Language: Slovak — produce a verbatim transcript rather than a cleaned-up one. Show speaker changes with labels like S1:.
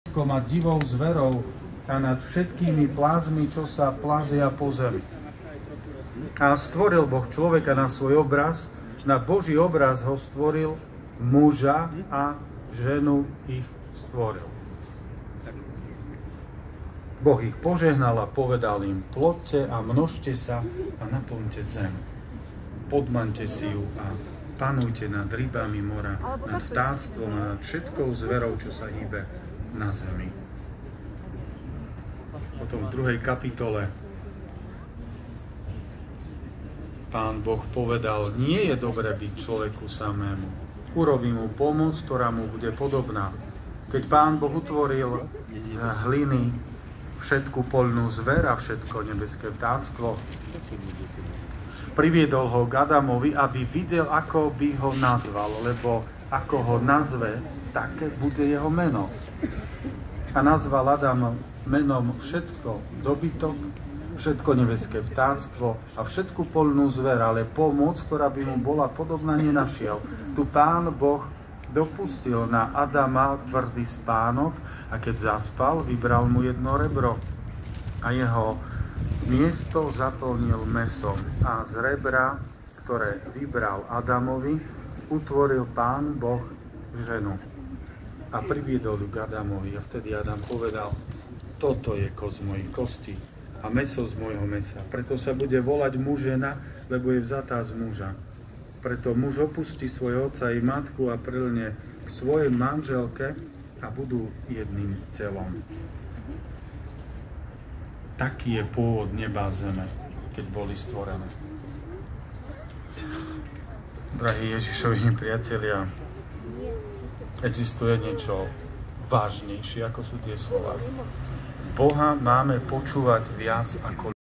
S1: a divou zverou a nad všetkými plázmi, čo sa plázia po zemi. A stvoril Boh človeka na svoj obraz, na Boží obraz ho stvoril, muža a ženu ich stvoril. Boh ich požehnal a povedal im: plodte a množte sa a naplňte zem. Podmaňte si ju a panujte nad rybami mora, nad vtáctvom a nad všetkou zverou, čo sa hýbe na zemi. Potom v druhej kapitole Pán Boh povedal: nie je dobre byť človeku samému. Urobí mu pomoc, ktorá mu bude podobná. Keď Pán Boh utvoril z hliny všetku poľnú zver a všetko nebeské vtáctvo, priviedol ho k Adamovi, aby videl, ako by ho nazval, lebo ako ho nazve, také bude jeho meno. A nazval Adam menom všetko dobytok, všetko nebeské vtáctvo a všetku poľnú zver, ale pomoc, ktorá by mu bola podobná, nenašiel. Tu Pán Boh dopustil na Adama tvrdý spánok a keď zaspal, vybral mu jedno rebro a jeho miesto zaplnil mäsom. A z rebra, ktoré vybral Adamovi, utvoril Pán Boh ženu a priviedol ju k Adamovi. A vtedy Adam povedal: toto je kosť z mojich kostí a mäso z môjho mäsa. Preto sa bude volať muž žena, lebo je vzatá z muža. Preto muž opustí svoj otca i matku a prilne k svojej manželke a budú jedným telom. Taký je pôvod neba a zeme, keď boli stvorené. Drahí Ježišovi priatelia, existuje niečo vážnejšie, ako sú tie slova. Boha máme počúvať viac ako